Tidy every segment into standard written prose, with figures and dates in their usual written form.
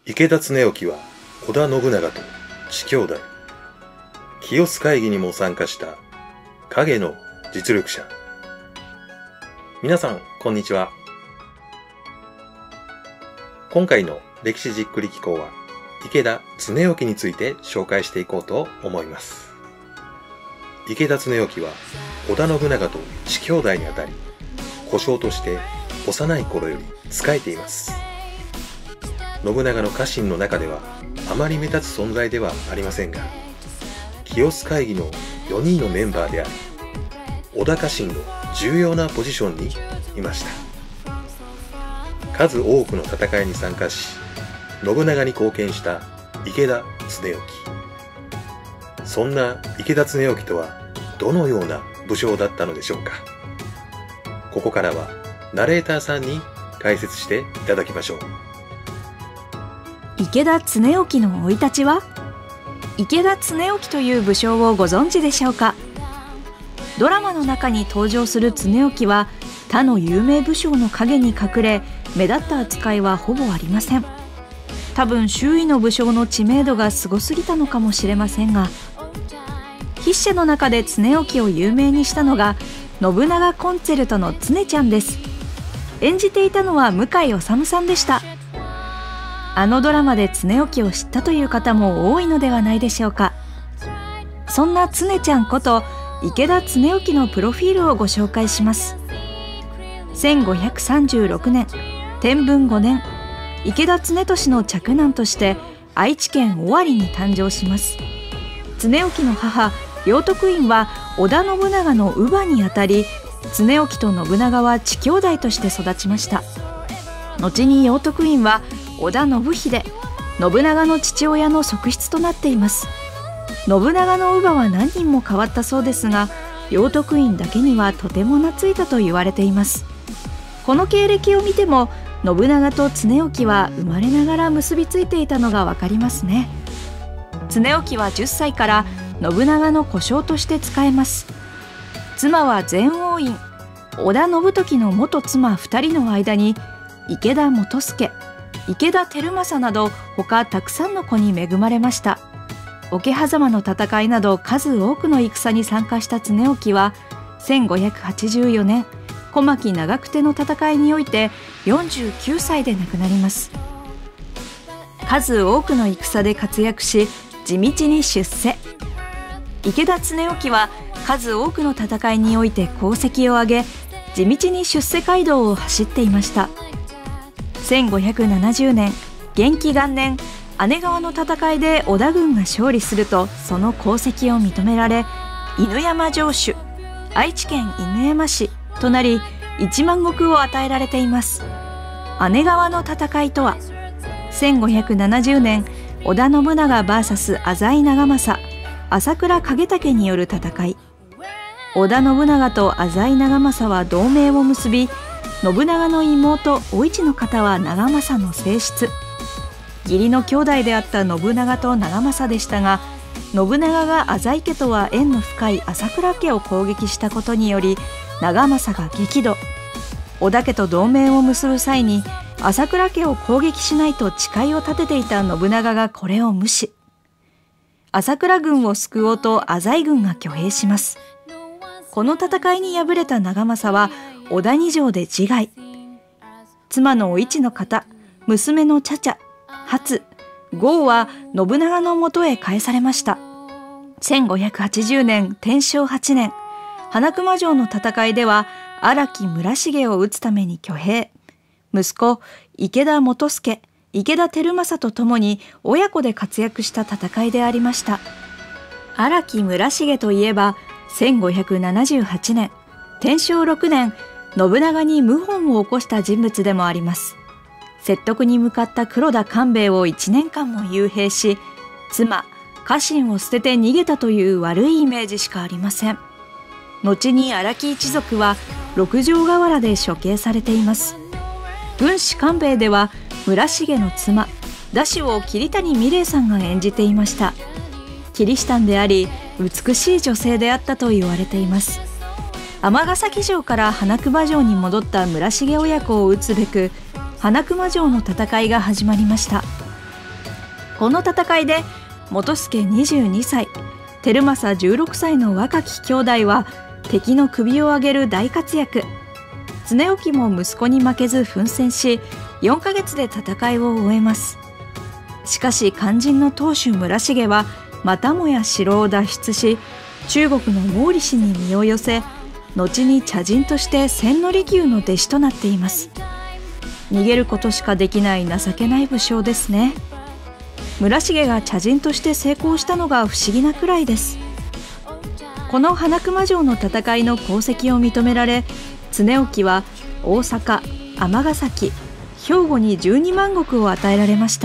池田恒興は織田信長と知兄弟。清須会議にも参加した影の実力者。皆さん、こんにちは。今回の歴史じっくり紀行は池田恒興について紹介していこうと思います。池田恒興は織田信長と知兄弟にあたり、小姓として幼い頃より仕えています。信長の家臣の中ではあまり目立つ存在ではありませんが、清須会議の4人のメンバーであり、織田家臣の重要なポジションにいました。数多くの戦いに参加し、信長に貢献した池田恒興。そんな池田恒興とはどのような武将だったのでしょうか。ここからはナレーターさんに解説していただきましょう。 池田恒興の生い立ちは？池田恒興という武将をご存知でしょうか。ドラマの中に登場する恒興は他の有名武将の陰に隠れ、目立った扱いはほぼありません。多分周囲の武将の知名度がすごすぎたのかもしれませんが、筆者の中で恒興を有名にしたのが信長コンチェルトの常ちゃんです。演じていたのは向井理さんでした。あのドラマで恒興を知ったという方も多いのではないでしょうか。そんな常ちゃんこと池田恒興のプロフィールをご紹介します。1536年、天文5年、池田恒俊の嫡男として愛知県尾張に誕生します。恒興の母、楊徳院は織田信長の乳母にあたり、恒興と信長は知兄弟として育ちました。後に楊徳院は織田信秀、信長の父親の側室となっています。信長の乳母は何人も変わったそうですが、楊徳院だけにはとても懐いたと言われています。この経歴を見ても信長と恒興は生まれながら結びついていたのがわかりますね。恒興は10歳から信長の小姓として仕えます。妻は前王院、織田信時の元妻2人の間に池田元助、池田輝政など他たくさんの子に恵まれました。桶狭間の戦いなど数多くの戦に参加した恒興は1584年小牧長久手の戦いにおいて49歳で亡くなります。数多くの戦で活躍し、地道に出世。池田恒興は数多くの戦いにおいて功績を上げ、地道に出世街道を走っていました。1570年、元亀元年、姉川の戦いで織田軍が勝利すると、その功績を認められ、犬山城主、愛知県犬山市となり、1万石を与えられています。姉川の戦いとは、1570年、織田信長 VS 浅井長政、朝倉景武による戦い。織田信長と浅井長政は同盟を結び、信長の妹お市の方は長政の正室。義理の兄弟であった信長と長政でしたが、信長が浅井家とは縁の深い朝倉家を攻撃したことにより、長政が激怒。織田家と同盟を結ぶ際に朝倉家を攻撃しないと誓いを立てていた信長がこれを無視。朝倉軍を救おうと浅井軍が挙兵します。この戦いに敗れた長政は小谷城で自害。妻のお市の方、娘の茶々、初、豪は信長のもとへ返されました。1580年天正8年、花熊城の戦いでは荒木村重を討つために挙兵。息子池田元助、池田輝政と共に親子で活躍した戦いでありました。荒木村重といえば1578年、天正6年、信長に謀反を起こした人物でもあります。説得に向かった黒田官兵衛を1年間も幽閉し、妻、家臣を捨てて逃げたという悪いイメージしかありません。後に荒木一族は六条河原で処刑されています。軍師官兵衛では村重の妻、田主を桐谷美玲さんが演じていました。キリシタンであり、美しい女性であったと言われています。尼崎城から花熊城に戻った村重親子を討つべく、花熊城の戦いが始まりました。 この戦いで元助22歳、輝政16歳の若き兄弟は敵の首を上げる大活躍。常興も息子に負けず奮戦し、4ヶ月で戦いを終えます。しかし肝心の当主村重はまたもや城を脱出し、中国の毛利氏に身を寄せ、後に茶人として千利休の弟子となっています。逃げることしかできない情けない武将ですね。村重が茶人として成功したのが不思議なくらいです。この花熊城の戦いの功績を認められ、常興は大阪、尼崎、兵庫に12万石を与えられました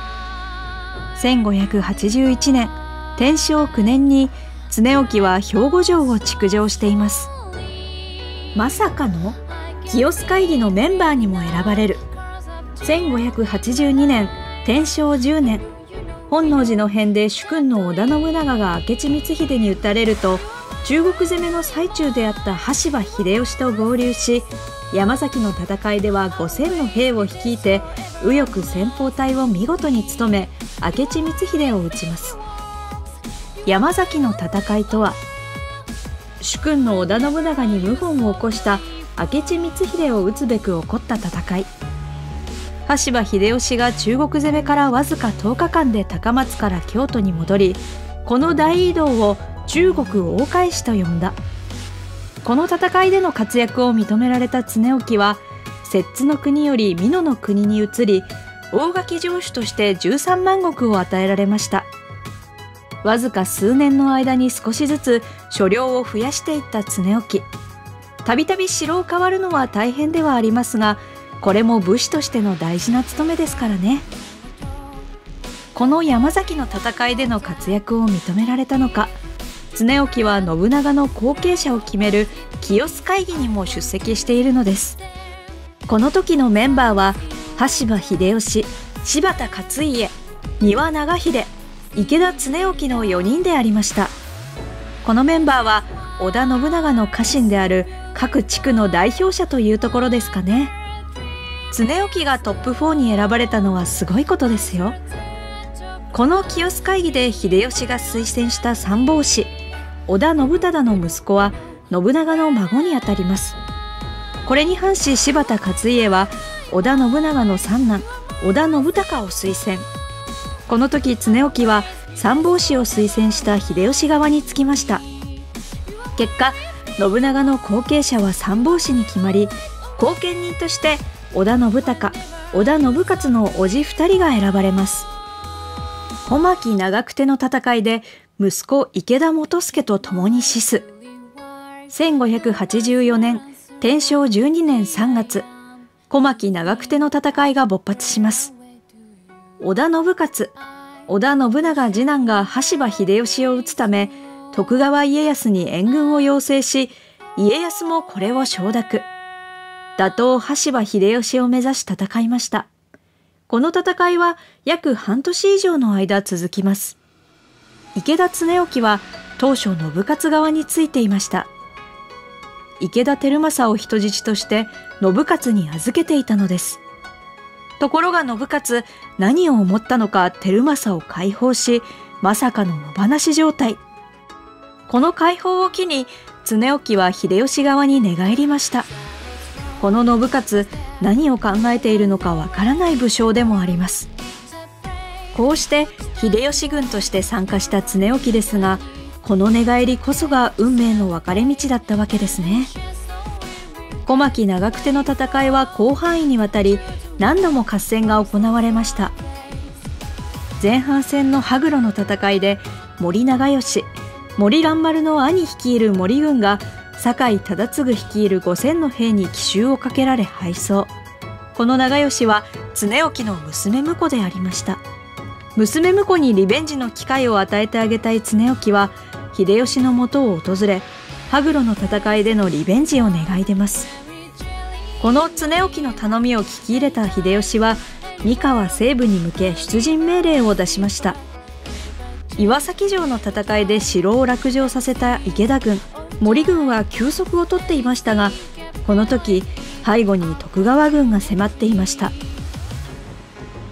。1581年、天正9年に常興は兵庫城を築城しています。まさかの清須会議のメンバーにも選ばれる。1582年、天正10年、本能寺の変で主君の織田信長が明智光秀に討たれると、中国攻めの最中であった羽柴秀吉と合流し、山崎の戦いでは5000の兵を率いて右翼先鋒隊を見事に務め、明智光秀を討ちます。山崎の戦いとは、主君の織田信長に謀反を起こした明智光秀を討つべく起こった戦い。羽柴秀吉が中国攻めからわずか10日間で高松から京都に戻り、この大移動を中国大返しと呼んだ。この戦いでの活躍を認められた常興は、摂津の国より美濃の国に移り、大垣城主として13万石を与えられました。わずか数年の間に少しずつ所領を増やしていった常興。たびたび城を変わるのは大変ではありますが、これも武士としての大事な務めですからね。この山崎の戦いでの活躍を認められたのか、常興は信長の後継者を決める清須会議にも出席しているのです。この時のメンバーは羽柴秀吉、柴田勝家、丹羽長秀、池田恒興の4人でありました。このメンバーは織田信長の家臣である各地区の代表者というところですかね。常興がトップ4に選ばれたのはすごいことですよ。この清須会議で秀吉が推薦した参謀士織田信忠の息子は信長の孫にあたります。これに反し柴田勝家は織田信長の三男織田信孝を推薦。この時常興は参謀士を推薦した秀吉側につきました。結果信長の後継者は参謀士に決まり、後見人として織田信孝、織田信雄の叔父2人が選ばれます。小牧長久手の戦いで息子池田元助と共に死す。1584年、天正12年3月、小牧長久手の戦いが勃発します。織田信雄、織田信長次男が羽柴秀吉を討つため、徳川家康に援軍を要請し、家康もこれを承諾。打倒羽柴秀吉を目指し戦いました。この戦いは約半年以上の間続きます。池田恒興は当初信雄側についていました。池田輝政を人質として信雄に預けていたのです。ところが信雄、何を思ったのか輝政を解放し、まさかの野放し状態。この解放を機に常興は秀吉側に寝返りました。この信雄、何を考えているのかわからない武将でもあります。こうして秀吉軍として参加した常興ですが、この寝返りこそが運命の分かれ道だったわけですね。小牧長久手の戦いは広範囲にわたり、何度も合戦が行われました。前半戦の羽黒の戦いで森長可、森蘭丸の兄率いる森軍が酒井忠次率いる5000の兵に奇襲をかけられ敗走。この長可は常興の娘婿でありました。娘婿にリベンジの機会を与えてあげたい常興は秀吉のもとを訪れ、羽黒の戦いでのリベンジを願い出ます。この常興の頼みを聞き入れた秀吉は三河西部に向け出陣命令を出しました。岩崎城の戦いで城を落城させた池田軍、森軍は休息を取っていましたが、この時背後に徳川軍が迫っていました。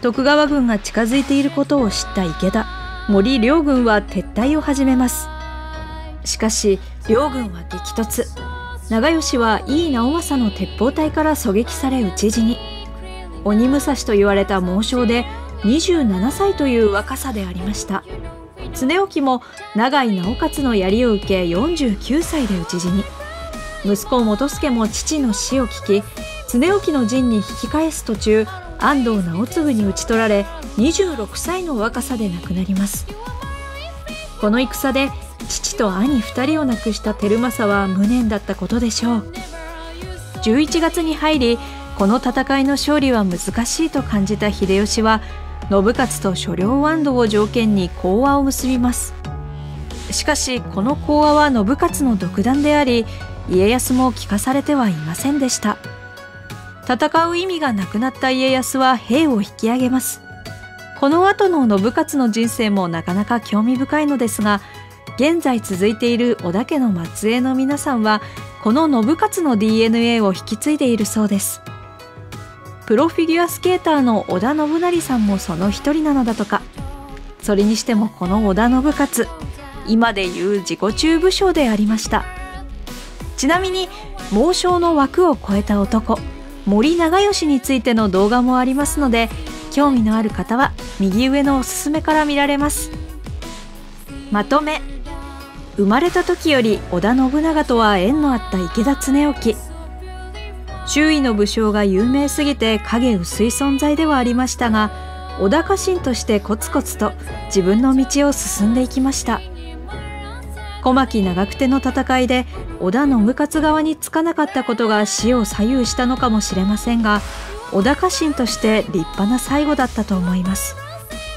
徳川軍が近づいていることを知った池田、森両軍は撤退を始めます。しかし両軍は激突。長吉は井伊直政の鉄砲隊から狙撃され討ち死に。鬼武蔵と言われた猛将で27歳という若さでありました。常興も永井直勝の槍を受け49歳で討ち死に。息子元助も父の死を聞き、常興の陣に引き返す途中、安藤直次に討ち取られ26歳の若さで亡くなります。この戦で父と兄2人を亡くした輝政は無念だったことでしょう。11月に入り、この戦いの勝利は難しいと感じた秀吉は、信雄と所領安堵を条件に講和を結びます。しかしこの講和は信雄の独断であり、家康も聞かされてはいませんでした。戦う意味がなくなった家康は兵を引き上げます。この後の信雄の人生もなかなか興味深いのですが、現在続いている織田家の末裔の皆さんはこの信雄の DNA を引き継いでいるそうです。プロフィギュアスケーターの織田信成さんもその一人なのだとか。それにしてもこの織田信雄、今でいう自己中武将でありました。ちなみに猛将の枠を超えた男、森長吉についての動画もありますので、興味のある方は右上のおすすめから見られます。まとめ。生まれた時より織田信長とは縁のあった池田恒興。周囲の武将が有名すぎて影薄い存在ではありましたが、織田家臣としてコツコツと自分の道を進んでいきました。小牧長久手の戦いで織田信雄側につかなかったことが死を左右したのかもしれませんが、織田家臣として立派な最後だったと思います。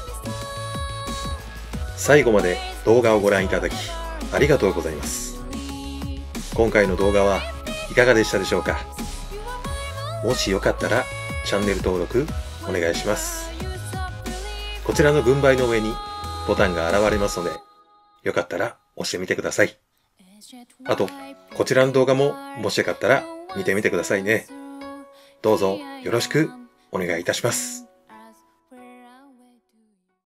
最後まで動画をご覧いただきありがとうございます。今回の動画はいかがでしたでしょうか。もしよかったらチャンネル登録お願いします。こちらの軍配の上にボタンが現れますので、よかったら押してみてください。あと、こちらの動画ももしよかったら見てみてくださいね。どうぞよろしくお願いいたします。